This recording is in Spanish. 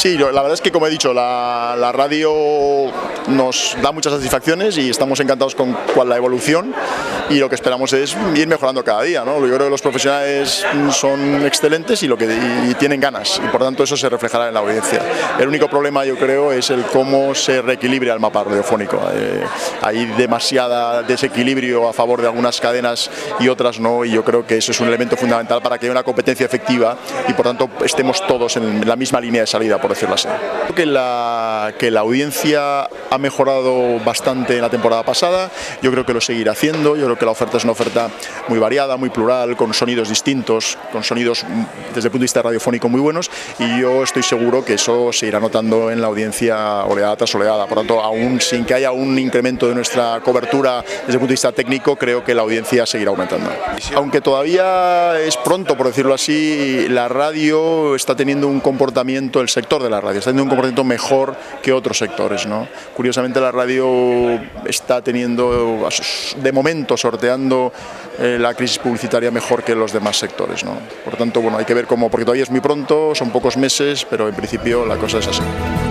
Sí, la verdad es que, como he dicho, la radio nos da muchas satisfacciones y estamos encantados con la evolución, y lo que esperamos es ir mejorando cada día, ¿no? Yo creo que los profesionales son excelentes y tienen ganas, y por tanto eso se reflejará en la audiencia. El único problema, yo creo, es el cómo se reequilibra el mapa radiofónico. Hay demasiada desequilibrio a favor de algunas cadenas y otras no, y yo creo que eso es un elemento fundamental para que haya una competencia efectiva y por tanto estemos todos en la misma línea de salida, por decirlo así. Creo que la audiencia ha mejorado bastante en la temporada pasada, yo creo que lo seguirá haciendo. Yo creo que la oferta es una oferta muy variada, muy plural, con sonidos distintos, con sonidos desde el punto de vista radiofónico muy buenos, y yo estoy seguro que eso se irá notando en la audiencia oleada tras oleada. Por tanto, aún sin que haya un incremento de nuestra cobertura desde el punto de vista técnico, creo que la audiencia seguirá aumentando. Aunque todavía es pronto, por decirlo así, la radio está teniendo un comportamiento, el sector de la radio está teniendo un comportamiento mejor que otros sectores, ¿no? Curiosamente, la radio está teniendo, de momento, sorteando la crisis publicitaria mejor que los demás sectores, ¿no? Por tanto, bueno, hay que ver cómo, porque todavía es muy pronto, son pocos meses, pero en principio la cosa es así.